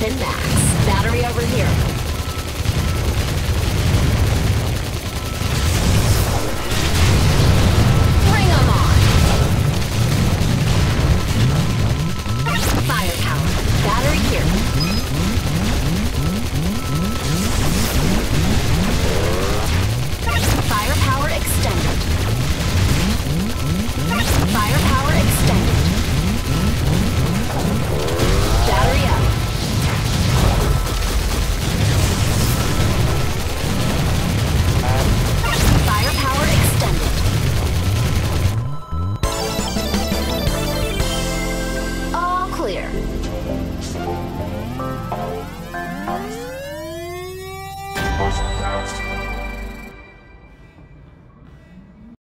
min max. Battery over here. Bring 'em on. Firepower. Battery here. Firepower extended. Firepower extended. Battery up. Firepower extended. All clear. First down.